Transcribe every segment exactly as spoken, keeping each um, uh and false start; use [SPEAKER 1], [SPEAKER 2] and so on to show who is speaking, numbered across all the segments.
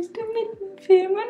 [SPEAKER 1] Bist du mit Filmen?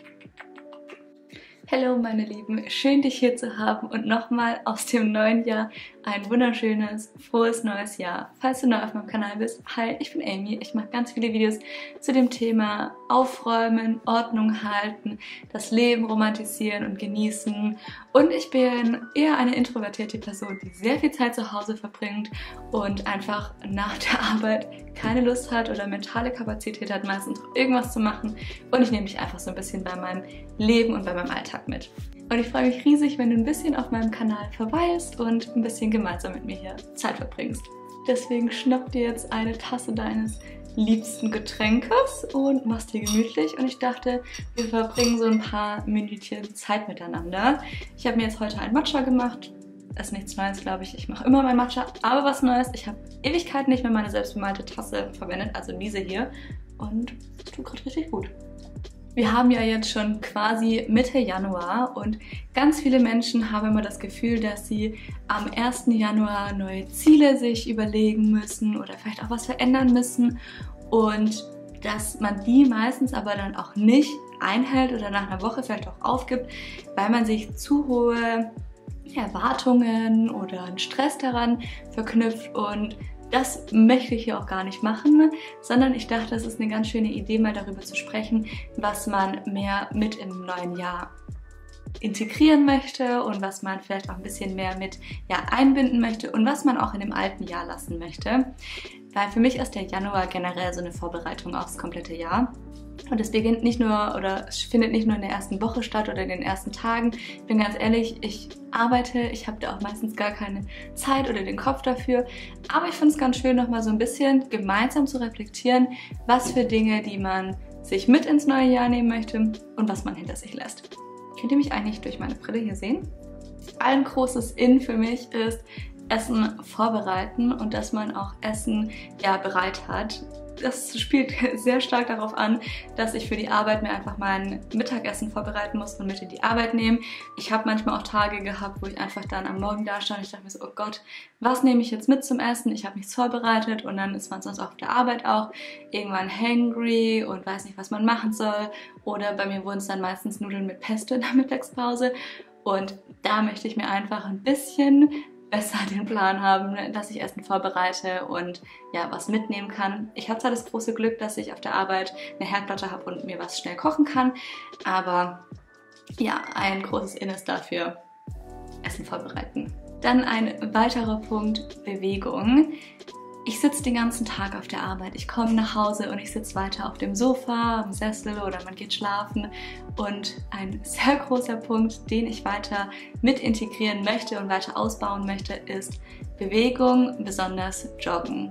[SPEAKER 1] Hallo meine Lieben, schön dich hier zu haben und nochmal aus dem neuen Jahr ein wunderschönes, frohes neues Jahr. Falls du neu auf meinem Kanal bist, hi, ich bin Amy. Ich mache ganz viele Videos zu dem Thema Aufräumen, Ordnung halten, das Leben romantisieren und genießen. Und ich bin eher eine introvertierte Person, die sehr viel Zeit zu Hause verbringt und einfach nach der Arbeit keine Lust hat oder mentale Kapazität hat, meistens irgendwas zu machen. Und ich nehme dich einfach so ein bisschen bei meinem Leben und bei meinem Alltag mit. Und ich freue mich riesig, wenn du ein bisschen auf meinem Kanal verweilst und ein bisschen gemeinsam mit mir hier Zeit verbringst. Deswegen schnapp dir jetzt eine Tasse deines liebsten Getränkes und mach's dir gemütlich. Und ich dachte, wir verbringen so ein paar Minütchen Zeit miteinander. Ich habe mir jetzt heute ein Matcha gemacht. Das ist nichts Neues, glaube ich. Ich mache immer mein Matcha, aber was Neues. Ich habe Ewigkeiten nicht mehr meine selbstbemalte Tasse verwendet, also diese hier. Und es tut gerade richtig gut. Wir haben ja jetzt schon quasi Mitte Januar und ganz viele Menschen haben immer das Gefühl, dass sie am ersten Januar neue Ziele sich überlegen müssen oder vielleicht auch was verändern müssen und dass man die meistens aber dann auch nicht einhält oder nach einer Woche vielleicht auch aufgibt, weil man sich zu hohe Erwartungen oder einen Stress daran verknüpft und das möchte ich hier auch gar nicht machen, sondern ich dachte, es ist eine ganz schöne Idee, mal darüber zu sprechen, was man mehr mit im neuen Jahr integrieren möchte und was man vielleicht auch ein bisschen mehr mit ja, einbinden möchte und was man auch in dem alten Jahr lassen möchte. Weil für mich ist der Januar generell so eine Vorbereitung aufs komplette Jahr. Und es beginnt nicht nur oder es findet nicht nur in der ersten Woche statt oder in den ersten Tagen. Ich bin ganz ehrlich, ich arbeite, ich habe da auch meistens gar keine Zeit oder den Kopf dafür. Aber ich finde es ganz schön, nochmal so ein bisschen gemeinsam zu reflektieren, was für Dinge, die man sich mit ins neue Jahr nehmen möchte und was man hinter sich lässt. Könnt ihr mich eigentlich durch meine Brille hier sehen? Ein großes In für mich ist Essen vorbereiten und dass man auch Essen ja bereit hat. Das spielt sehr stark darauf an, dass ich für die Arbeit mir einfach mein Mittagessen vorbereiten muss und mit in die Arbeit nehmen. Ich habe manchmal auch Tage gehabt, wo ich einfach dann am Morgen da stand und ich dachte mir so, oh Gott, was nehme ich jetzt mit zum Essen? Ich habe nichts vorbereitet und dann ist man sonst auf der Arbeit auch irgendwann hangry und weiß nicht, was man machen soll. Oder bei mir wurden es dann meistens Nudeln mit Pesto in der Mittagspause. Und da möchte ich mir einfach ein bisschen besser den Plan haben, dass ich Essen vorbereite und ja, was mitnehmen kann. Ich habe zwar das große Glück, dass ich auf der Arbeit eine Herdplatte habe und mir was schnell kochen kann, aber ja, ein großes In ist dafür Essen vorbereiten. Dann ein weiterer Punkt, Bewegung. Ich sitze den ganzen Tag auf der Arbeit. Ich komme nach Hause und ich sitze weiter auf dem Sofa, am Sessel oder man geht schlafen. Und ein sehr großer Punkt, den ich weiter mit integrieren möchte und weiter ausbauen möchte, ist Bewegung, besonders Joggen.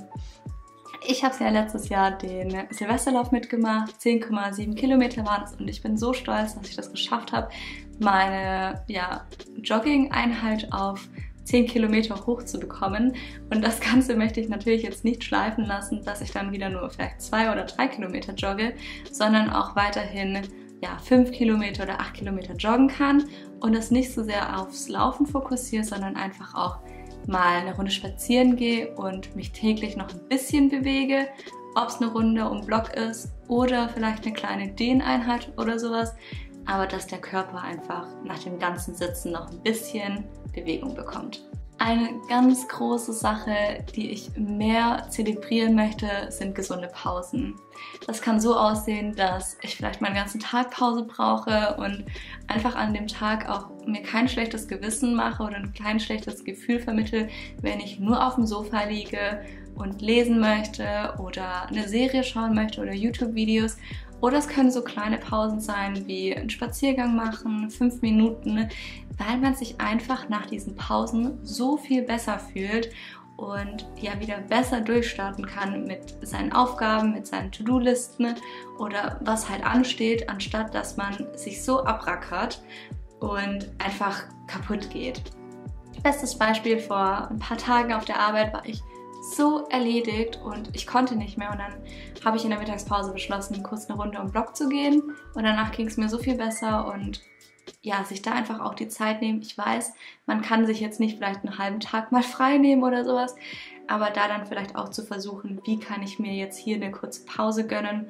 [SPEAKER 1] Ich habe ja letztes Jahr den Silvesterlauf mitgemacht, zehn Komma sieben Kilometer waren es und ich bin so stolz, dass ich das geschafft habe, meine ja, Jogging-Einheit auf zehn Kilometer hoch zu bekommen. Und das Ganze möchte ich natürlich jetzt nicht schleifen lassen, dass ich dann wieder nur vielleicht zwei oder drei Kilometer jogge, sondern auch weiterhin ja, fünf Kilometer oder acht Kilometer joggen kann und das nicht so sehr aufs Laufen fokussiere, sondern einfach auch mal eine Runde spazieren gehe und mich täglich noch ein bisschen bewege, ob es eine Runde um Block ist oder vielleicht eine kleine Dehneinheit oder sowas, aber dass der Körper einfach nach dem ganzen Sitzen noch ein bisschen Bewegung bekommt. Eine ganz große Sache, die ich mehr zelebrieren möchte, sind gesunde Pausen. Das kann so aussehen, dass ich vielleicht meinen ganzen Tag Pause brauche und einfach an dem Tag auch mir kein schlechtes Gewissen mache oder ein kein schlechtes Gefühl vermittle, wenn ich nur auf dem Sofa liege und lesen möchte oder eine Serie schauen möchte oder YouTube-Videos. Oder es können so kleine Pausen sein wie einen Spaziergang machen, fünf Minuten, weil man sich einfach nach diesen Pausen so viel besser fühlt und ja wieder besser durchstarten kann mit seinen Aufgaben, mit seinen To-Do-Listen oder was halt ansteht, anstatt dass man sich so abrackert und einfach kaputt geht. Bestes Beispiel: vor ein paar Tagen auf der Arbeit war ich so erledigt und ich konnte nicht mehr und dann habe ich in der Mittagspause beschlossen, kurz eine Runde um den Block zu gehen und danach ging es mir so viel besser und ja, sich da einfach auch die Zeit nehmen. Ich weiß, man kann sich jetzt nicht vielleicht einen halben Tag mal frei nehmen oder sowas, aber da dann vielleicht auch zu versuchen, wie kann ich mir jetzt hier eine kurze Pause gönnen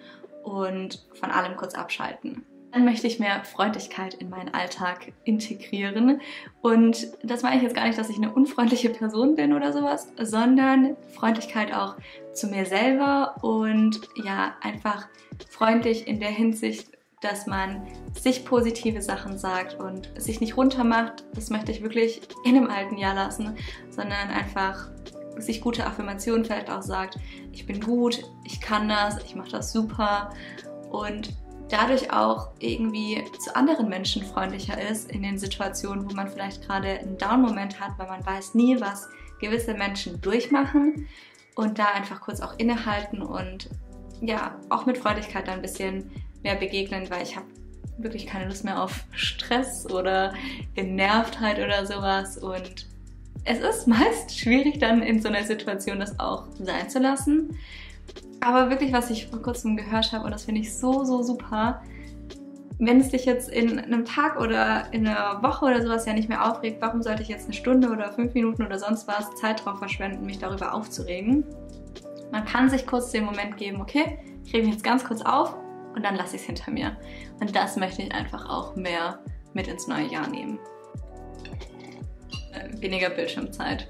[SPEAKER 1] und von allem kurz abschalten. Dann möchte ich mehr Freundlichkeit in meinen Alltag integrieren. Und das meine ich jetzt gar nicht, dass ich eine unfreundliche Person bin oder sowas, sondern Freundlichkeit auch zu mir selber und ja, einfach freundlich in der Hinsicht, dass man sich positive Sachen sagt und sich nicht runtermacht. Das möchte ich wirklich in dem alten Jahr lassen, sondern einfach sich gute Affirmationen vielleicht auch sagt. Ich bin gut, ich kann das, ich mache das super und dadurch auch irgendwie zu anderen Menschen freundlicher ist in den Situationen, wo man vielleicht gerade einen Down-Moment hat, weil man weiß nie, was gewisse Menschen durchmachen und da einfach kurz auch innehalten und ja, auch mit Freundlichkeit ein bisschen mehr begegnen, weil ich habe wirklich keine Lust mehr auf Stress oder Genervtheit oder sowas und es ist meist schwierig dann in so einer Situation das auch sein zu lassen. Aber wirklich, was ich vor kurzem gehört habe, und das finde ich so, so super, wenn es dich jetzt in einem Tag oder in einer Woche oder sowas ja nicht mehr aufregt, warum sollte ich jetzt eine Stunde oder fünf Minuten oder sonst was Zeit drauf verschwenden, mich darüber aufzuregen? Man kann sich kurz den Moment geben, okay, ich rege mich jetzt ganz kurz auf und dann lasse ich es hinter mir. Und das möchte ich einfach auch mehr mit ins neue Jahr nehmen. Äh, weniger Bildschirmzeit.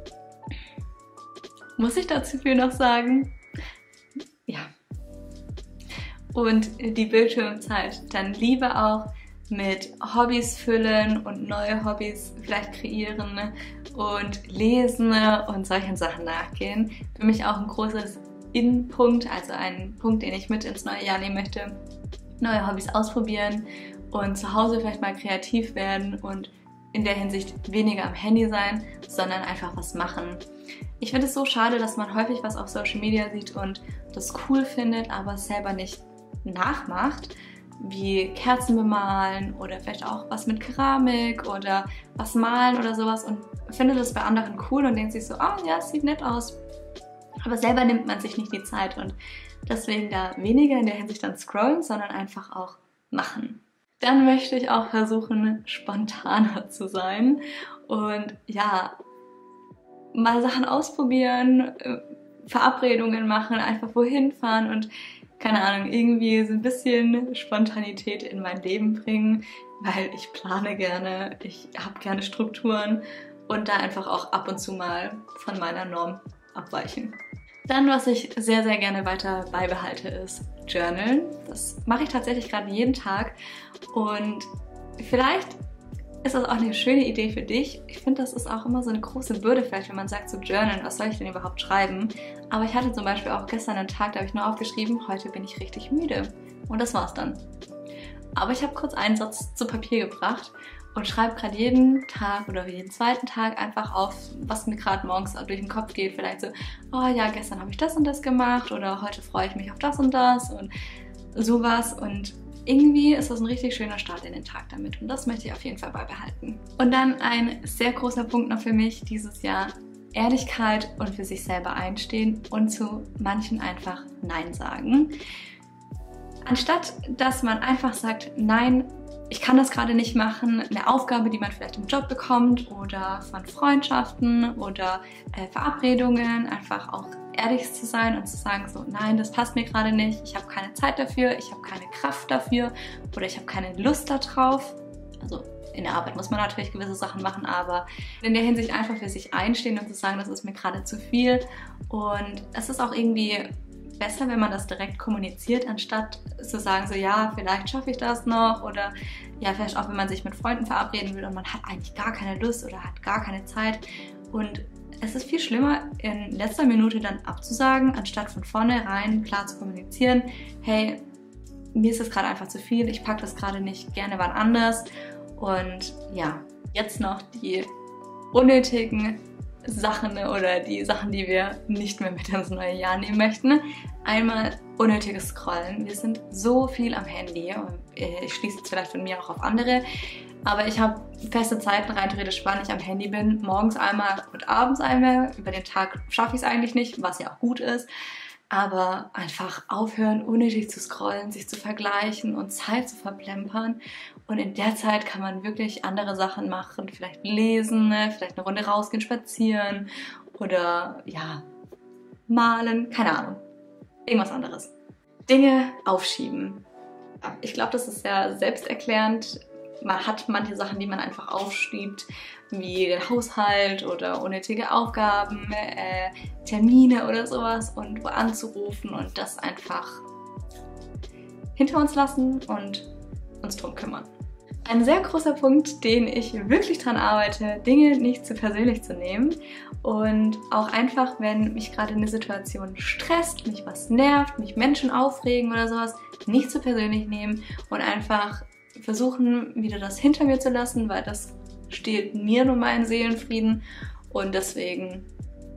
[SPEAKER 1] Muss ich dazu viel noch sagen? Ja. Und die Bildschirmzeit dann lieber auch mit Hobbys füllen und neue Hobbys vielleicht kreieren und lesen und solchen Sachen nachgehen. Für mich auch ein großes In-Punkt, also ein Punkt, den ich mit ins neue Jahr nehmen möchte. Neue Hobbys ausprobieren und zu Hause vielleicht mal kreativ werden und in der Hinsicht weniger am Handy sein, sondern einfach was machen. Ich finde es so schade, dass man häufig was auf Social Media sieht und das cool findet, aber es selber nicht nachmacht, wie Kerzen bemalen oder vielleicht auch was mit Keramik oder was malen oder sowas und findet es bei anderen cool und denkt sich so, ah ja, es sieht nett aus, aber selber nimmt man sich nicht die Zeit und deswegen da weniger in der Hinsicht dann scrollen, sondern einfach auch machen. Dann möchte ich auch versuchen, spontaner zu sein und ja, mal Sachen ausprobieren, Verabredungen machen, einfach wohin fahren und keine Ahnung, irgendwie so ein bisschen Spontanität in mein Leben bringen, weil ich plane gerne, ich habe gerne Strukturen und da einfach auch ab und zu mal von meiner Norm abweichen. Dann, was ich sehr, sehr gerne weiter beibehalte, ist Journalen. Das mache ich tatsächlich gerade jeden Tag und vielleicht ist das auch eine schöne Idee für dich. Ich finde, das ist auch immer so eine große Bürde vielleicht, wenn man sagt so Journal, was soll ich denn überhaupt schreiben? Aber ich hatte zum Beispiel auch gestern einen Tag, da habe ich nur aufgeschrieben, heute bin ich richtig müde. Und das war's dann. Aber ich habe kurz einen Satz zu Papier gebracht und schreibe gerade jeden Tag oder jeden zweiten Tag einfach auf, was mir gerade morgens durch den Kopf geht. Vielleicht so, oh ja, gestern habe ich das und das gemacht oder heute freue ich mich auf das und das und sowas und irgendwie ist das ein richtig schöner Start in den Tag damit und das möchte ich auf jeden Fall beibehalten. Und dann ein sehr großer Punkt noch für mich dieses Jahr, Ehrlichkeit und für sich selber einstehen und zu manchen einfach Nein sagen. Anstatt, dass man einfach sagt, nein, ich kann das gerade nicht machen, eine Aufgabe, die man vielleicht im Job bekommt oder von Freundschaften oder äh, Verabredungen, einfach auch ehrlich zu sein und zu sagen so, nein, das passt mir gerade nicht, ich habe keine Zeit dafür, ich habe keine Kraft dafür oder ich habe keine Lust darauf. Also in der Arbeit muss man natürlich gewisse Sachen machen, aber in der Hinsicht einfach für sich einstehen und zu sagen, das ist mir gerade zu viel und es ist auch irgendwie besser, wenn man das direkt kommuniziert, anstatt zu sagen, so ja, vielleicht schaffe ich das noch oder ja, vielleicht auch, wenn man sich mit Freunden verabreden will und man hat eigentlich gar keine Lust oder hat gar keine Zeit und es ist viel schlimmer, in letzter Minute dann abzusagen, anstatt von vornherein klar zu kommunizieren, hey, mir ist das gerade einfach zu viel, ich packe das gerade nicht, gerne wann anders und ja, jetzt noch die unnötigen Sachen oder die Sachen, die wir nicht mehr mit ins neue Jahr nehmen möchten. Einmal unnötiges Scrollen. Wir sind so viel am Handy. Ich schließe jetzt vielleicht von mir auch auf andere. Aber ich habe feste Zeiten rein theoretisch, wann ich am Handy bin. Morgens einmal und abends einmal. Über den Tag schaffe ich es eigentlich nicht, was ja auch gut ist. Aber einfach aufhören, unnötig zu scrollen, sich zu vergleichen und Zeit zu verplempern. Und in der Zeit kann man wirklich andere Sachen machen, vielleicht lesen, vielleicht eine Runde rausgehen, spazieren oder ja, malen, keine Ahnung, irgendwas anderes. Dinge aufschieben. Ich glaube, das ist sehr selbsterklärend. Man hat manche Sachen, die man einfach aufschiebt, wie den Haushalt oder unnötige Aufgaben, äh, Termine oder sowas und wo anzurufen und das einfach hinter uns lassen und uns drum kümmern. Ein sehr großer Punkt, den ich wirklich dran arbeite, Dinge nicht zu persönlich zu nehmen und auch einfach, wenn mich gerade eine Situation stresst, mich was nervt, mich Menschen aufregen oder sowas, nicht zu persönlich nehmen und einfach versuchen, wieder das hinter mir zu lassen, weil das stiehlt mir nur meinen Seelenfrieden und deswegen,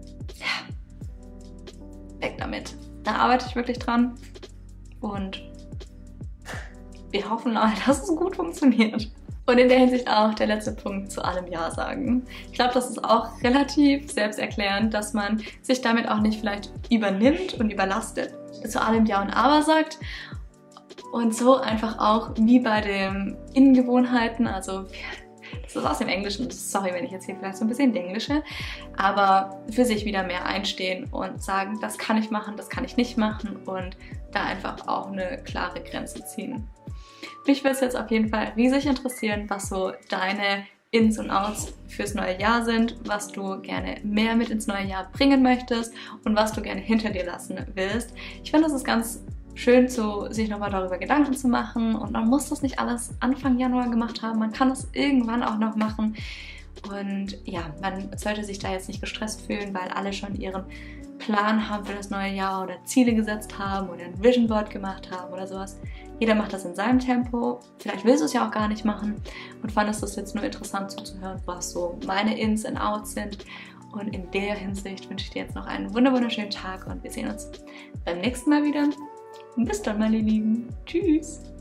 [SPEAKER 1] ja, weg damit. Da arbeite ich wirklich dran und wir hoffen mal, dass es gut funktioniert. Und in der Hinsicht auch der letzte Punkt, zu allem Ja sagen. Ich glaube, das ist auch relativ selbsterklärend, dass man sich damit auch nicht vielleicht übernimmt und überlastet, zu allem Ja und Aber sagt. Und so einfach auch wie bei den Innengewohnheiten, also das ist aus dem Englischen, sorry, wenn ich jetzt hier vielleicht so ein bisschen englische, aber für sich wieder mehr einstehen und sagen, das kann ich machen, das kann ich nicht machen und da einfach auch eine klare Grenze ziehen. Mich würde es jetzt auf jeden Fall riesig interessieren, was so deine Ins und Outs fürs neue Jahr sind, was du gerne mehr mit ins neue Jahr bringen möchtest und was du gerne hinter dir lassen willst. Ich finde, das ist ganz schön, zu, sich nochmal darüber Gedanken zu machen und man muss das nicht alles Anfang Januar gemacht haben, man kann das irgendwann auch noch machen und ja, man sollte sich da jetzt nicht gestresst fühlen, weil alle schon ihren Plan haben für das neue Jahr oder Ziele gesetzt haben oder ein Vision Board gemacht haben oder sowas. Jeder macht das in seinem Tempo, vielleicht willst du es ja auch gar nicht machen und fandest es jetzt nur interessant zuzuhören, was so meine Ins und Outs sind. Und in der Hinsicht wünsche ich dir jetzt noch einen wunderschönen Tag und wir sehen uns beim nächsten Mal wieder. Bis dann, meine Lieben. Tschüss.